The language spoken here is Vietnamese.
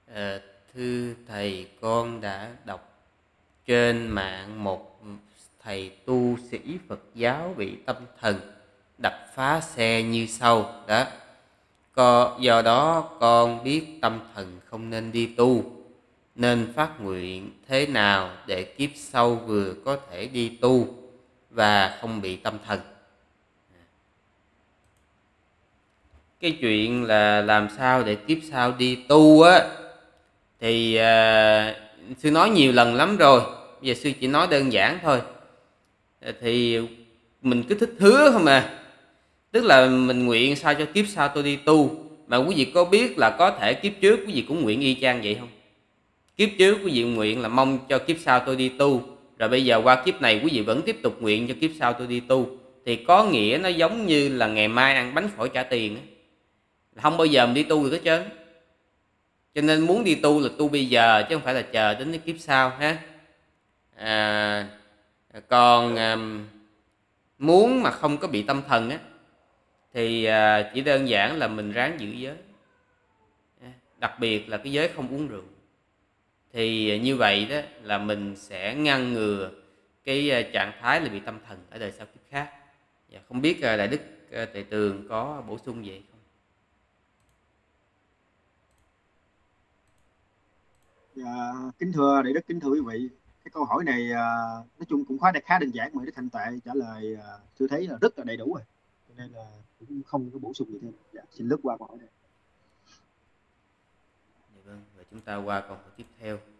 Ờ, Thưa thầy, con đã đọc trên mạng một thầy tu sĩ Phật giáo bị tâm thần đập phá xe như sau đó. Do đó con biết tâm thần không nên đi tu, nên phát nguyện thế nào để kiếp sau vừa có thể đi tu và không bị tâm thần. Cái chuyện là làm sao để kiếp sau đi tu á thì sư nói nhiều lần lắm rồi, giờ sư chỉ nói đơn giản thôi. Thì mình cứ thích hứa không à, tức là mình nguyện sao cho kiếp sau tôi đi tu. Mà quý vị có biết là có thể kiếp trước quý vị cũng nguyện y chang vậy không? Kiếp trước quý vị nguyện là mong cho kiếp sau tôi đi tu, rồi bây giờ qua kiếp này quý vị vẫn tiếp tục nguyện cho kiếp sau tôi đi tu, thì có nghĩa nó giống như là ngày mai ăn bánh phổi trả tiền á, không bao giờ mình đi tu được hết trơn. Cho nên muốn đi tu là tu bây giờ chứ không phải là chờ đến cái kiếp sau ha. à, Còn muốn mà không có bị tâm thần á thì chỉ đơn giản là mình ráng giữ giới, đặc biệt là cái giới không uống rượu. Thì như vậy đó là mình sẽ ngăn ngừa cái trạng thái là bị tâm thần ở đời sau kiếp khác. Không biết đại đức Tề Tường có bổ sung gì không? Dạ, kính thưa Đại Đức, kính thưa quý vị, cái câu hỏi này nói chung cũng khá đơn giản mà Đức Thanh Tệ trả lời tôi thấy là rất là đầy đủ rồi, cho nên là cũng không có bổ sung gì thêm. Dạ, xin lướt qua câu hỏi này. Dạ vâng, và chúng ta qua câu hỏi tiếp theo.